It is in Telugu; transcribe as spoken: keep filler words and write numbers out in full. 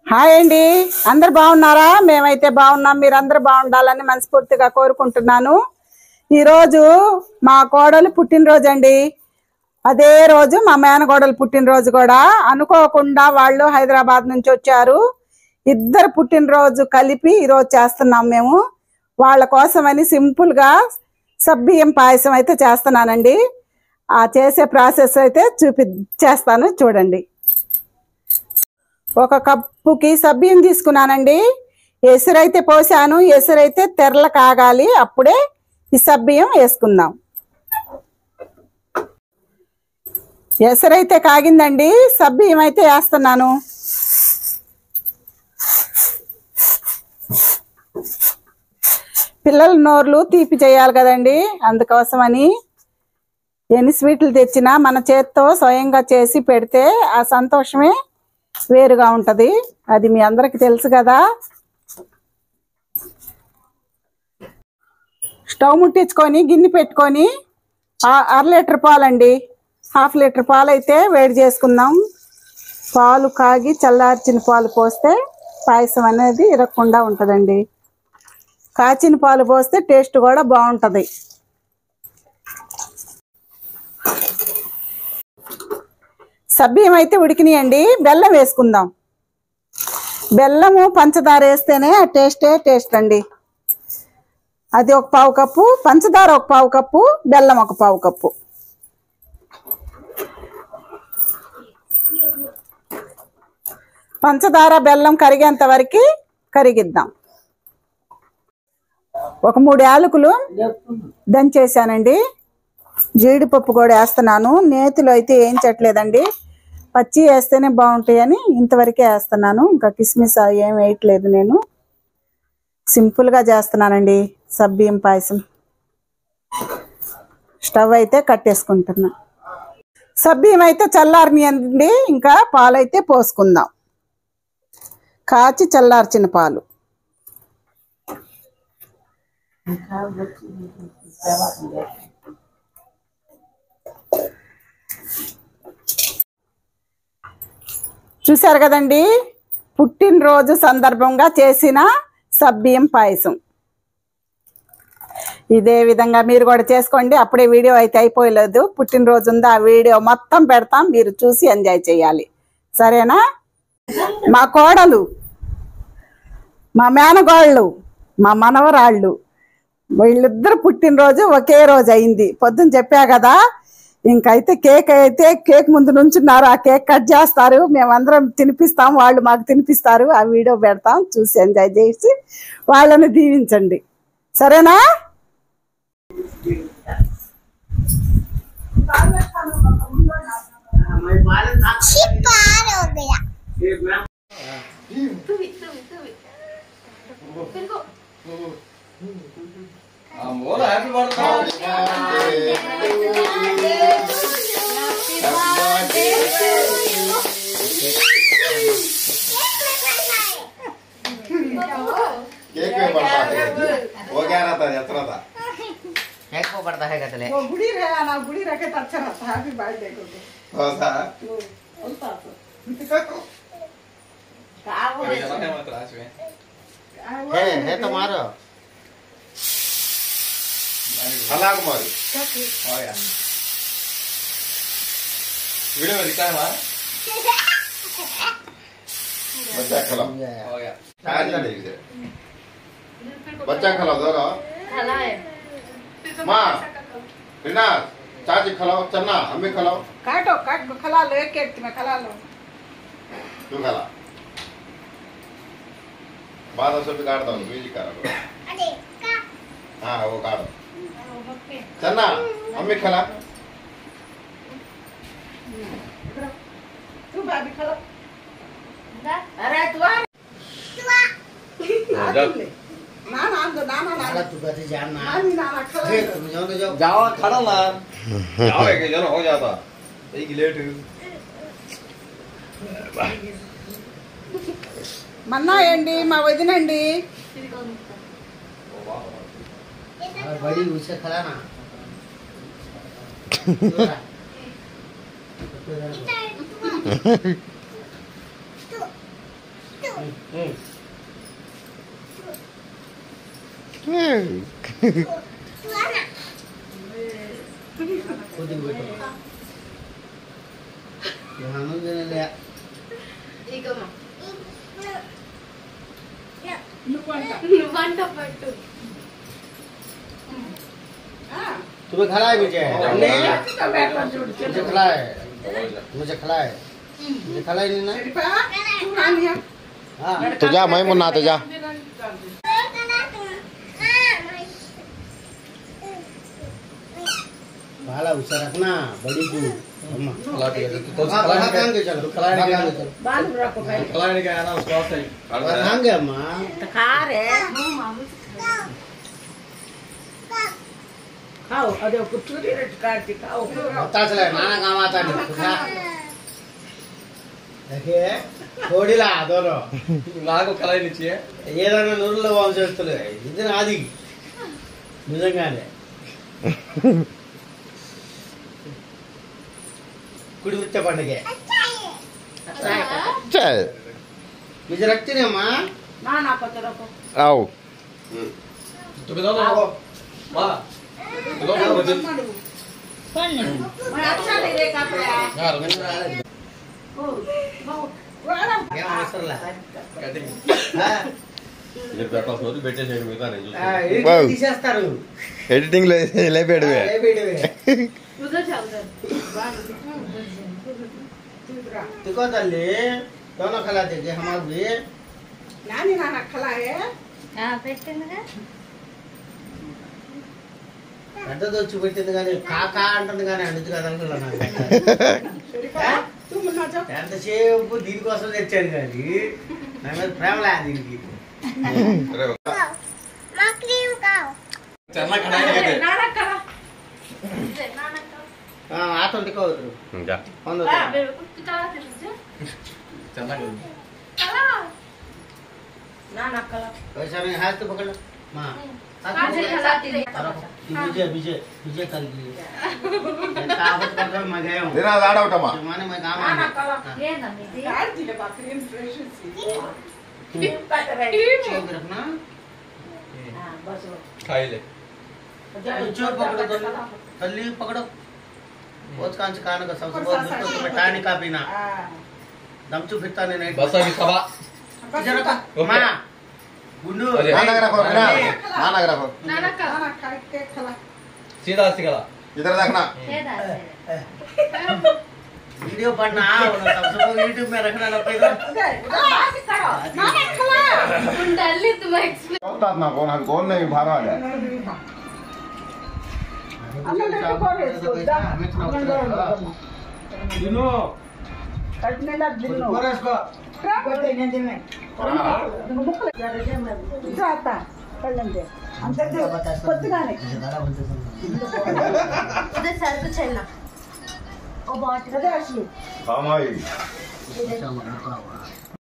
హాయ్ అండి, అందరు బాగున్నారా? మేమైతే బాగున్నాం. మీరందరూ బాగుండాలని మనస్ఫూర్తిగా కోరుకుంటున్నాను. ఈరోజు మా కోడలు పుట్టినరోజు అండి. అదే రోజు మా మేనకోడలు పుట్టినరోజు కూడా. అనుకోకుండా వాళ్ళు హైదరాబాద్ నుంచి వచ్చారు. ఇద్దరు పుట్టినరోజు కలిపి ఈరోజు చేస్తున్నాం మేము. వాళ్ళ కోసమని సింపుల్గా సబ్బియ్యం పాయసం అయితే చేస్తున్నానండి. ఆ చేసే ప్రాసెస్ అయితే చూపి చేస్తాను, చూడండి. ఒక కప్పుకి సబ్బియ్యం తీసుకున్నానండి. ఎసురైతే పోసాను. ఎసురైతే తెరల కాగాలి, అప్పుడే ఈ సబ్బియ్యం వేసుకుందాం. ఎసరైతే కాగిందండి, సబ్బియ్యం అయితే వేస్తున్నాను. పిల్లల నోర్లు తీపి చేయాలి కదండి, అందుకోసమని ఎన్ని స్వీట్లు తెచ్చినా మన చేత్తో స్వయంగా చేసి పెడితే ఆ సంతోషమే వేరుగా ఉంటుంది. అది మీ అందరికి తెలుసు కదా. స్టవ్ ముట్టించుకొని గిన్నె పెట్టుకొని అర లీటర్ పాలండి, హాఫ్ లీటర్ పాలు అయితే వేడి చేసుకుందాం. పాలు కాగి చల్లార్చిన పాలు పోస్తే పాయసం అనేది ఇరగకుండా ఉంటుందండి. కాచిన పాలు పోస్తే టేస్ట్ కూడా బాగుంటుంది. సబ్బియ్యం అయితే ఉడికినాయండి. బెల్లం వేసుకుందాం. బెల్లము పంచదార వేస్తేనే టేస్టే టేస్ట్ అండి. అది ఒక పావు కప్పు పంచదార, ఒక పావు కప్పు బెల్లం, ఒక పావు కప్పు. పంచదార బెల్లం కరిగేంత వరకు కరిగిద్దాం. ఒక మూడు యాలకులు దంచేసానండి. జీడిపప్పు కూడా వేస్తున్నాను. నేతిలో అయితే వేయించట్లేదండి, పచ్చి వేస్తేనే బాగుంటాయని ఇంతవరకే వేస్తున్నాను. ఇంకా కిస్మిస్ ఏం వేయట్లేదు. నేను సింపుల్గా చేస్తున్నానండి సబ్బియ్యం పాయసం. స్టవ్ అయితే కట్టేసుకుంటున్నా. సబ్బియ్యం అయితే చల్లారినాయండి. ఇంకా పాలైతే పోసుకుందాం. కాచి చల్లార్చిన పాలు. చూశారు కదండి, పుట్టినరోజు సందర్భంగా చేసిన సబ్బియ్యం పాయసం. ఇదే విధంగా మీరు కూడా చేసుకోండి. అప్పుడే వీడియో అయితే అయిపోయలేదు, పుట్టినరోజు ఉందా ఆ వీడియో మొత్తం పెడతాం, మీరు చూసి ఎంజాయ్ చేయాలి. సరేనా? మా కోడలు, మా మేనగోళ్ళు, మా మనవరాళ్ళు, వీళ్ళిద్దరు పుట్టినరోజు ఒకే రోజు అయింది. పొద్దున్న చెప్పా కదా. ఇంకైతే కేక్ అయితే కేక్ ముందు నుంచున్నారు. ఆ కేక్ కట్ చేస్తారు, మేమందరం తినిపిస్తాం, వాళ్ళు మాకు తినిపిస్తారు. ఆ వీడియో పెడతాం, చూసి ఎంజాయ్ చేసి వాళ్ళని దీవించండి. సరేనా? केक में पड़ता है वो क्या रहता है यात्रा था केक को पड़ता है कहते वो गुड़ी रहा ना, गुड़ी रखे तो अच्छा रहता है। हैप्पी बर्थडे को तो सा वो बोलता तो का वो अभी जाना है मत राज में है है तो मारो हला कुमारी क्या की हो गया वीडियो में दिखता है हमारा बच्चा खिलाओ हो गया खाया नहीं ठीक से बच्चा खिलाओ दोनों खिलाए माँ बिना चाची खिलाओ, चन्ना हमें खिलाओ। काटो काट को खिला लो, एक एक में खिला लो। तू खिला बाद में सब काट दो, म्यूजिक करो। हाँ वो काटो। चन्ना हमें खिला। तू भाभी खिला। अरे तू आ ना ना दो ना ना नाला तू कहते जान ना ना ना ना खिला। तुम जाओ तो जाओ जाओ खड़ा ना जाओ एक जन हो जाता एक लेट मन्ना ఏండి మా వదినండి. और बड़ी उसे खिलाना కొద్దిగా పెట్టు ఆనందలే तुम्हें खिलाए मुझे मुझे खिलाए मुझे खिलाए मुझे खिलाए नहीं ना हाँ तो जा मैं मुन्ना तो जा भाला उसे रखना बड़ी तू अम्मा खिला के तो हाँ भाला कांग के चलो खिलाने के कांग के चलो बांध रखो भाई खिलाने के आना उसको सही कांग है अम्मा खा रे खाओ अरे कुचूरी रे काट खाओ बता चले नाना काम आता नहीं खा देखिए थोड़ी ला दोनों నాకు खिलाइनिచ్చిए ఏదైనా నూరులో బాగు చేస్తలే ఇది నాది నిజంగానే కుడి వచ్చే పండుగ चल నిజ రక్తినేమ్మా ना ना पत्थर रखो आओ तो बिना लो वाह लो लो मैं अच्छा नहीं रे कपड़ा यार ओ बहुत वाला ఏం అవసరంలా कहते हैं ఆ, इधर बैठा सो तो बेटे साइड में का नहीं ఆ, ఏంటి వావ్. తీసేస్తారు एडिटिंग ले लेपेडवे ఏ వీడియోవే. उधर चल उधर तुको तल्ली दोनों खिला देंगे हमारे भी नानी नाना खला है పెద్దది వచ్చి పెట్టింది కానీ కాకా అంటుంది కానీ అంటుంది కదా అనుకున్నా నాకు तुम ना जाओ ఎంతసేపు దీనికోసం తెచ్చాను కానీ నా మీద ప్రేమ లేదు దీనికి चलना खिलाने के नाना खला ఆతం టికోదు जा పొందు चलना नाना खला वैसा नहीं हाथ तो पकड़ माँ हाथ कहाँ से खिलाती है विजय विजय विजय कर लिए कहावत कर रहा मैं गया हूँ तेरा लाड़ा उठमा जमाने में काम नाना आने खला काट दिले बाकी इंप्रेशन सी काट रहे चुप रखना हां बस वो खाई ले चुप पकड़ो तो तल्ली पकड़ो बहुत कांच कान का सबसे बहुत मुश्किल तो मैं टाइनी का पीना हां दम चुप फिरता नहीं नहीं बस अभी सवा इधर रखो माँ गुंडू अरे। नाना रखो ना नाना रखो नाना खला काट के खला सीधा सीधा इधर देखना वीडियो बनना सबसे बहुत यूट्यूब में रखना लगता है उधर उधर बात करो नाना खला होतात ना कोण कोण नाही भारा आल्या दिनो कटने लग दिनो कोरस को कोते नेंदे में जाता कल्लंदे अंतर दे పొద్దుగానే उधर सर को चलना और बहुत అదే అసలు కామాయి अच्छा मत